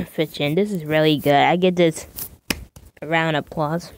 Fit in. This is really good. I get this round of applause.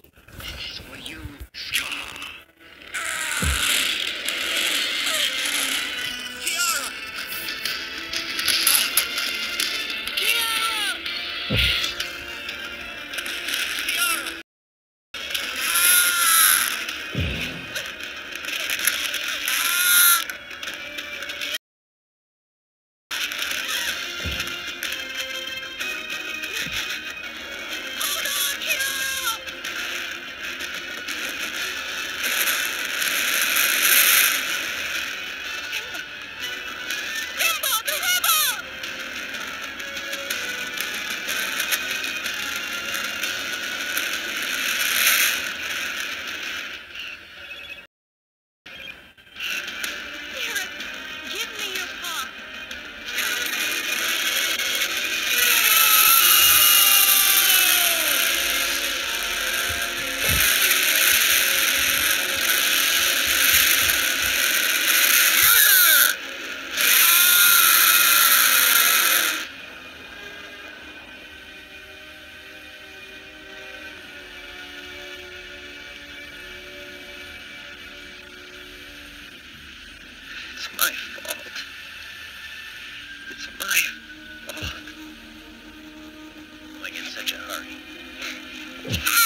It's my fault. It's my fault. Why in such a hurry?